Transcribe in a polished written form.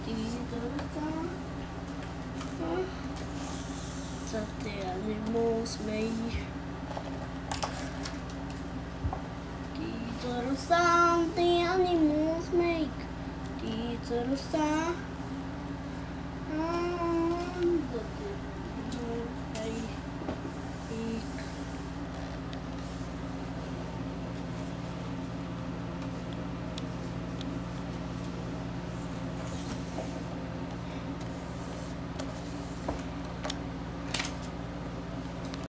These are the sounds that the animals make. These are the sounds the animals make. These are the sounds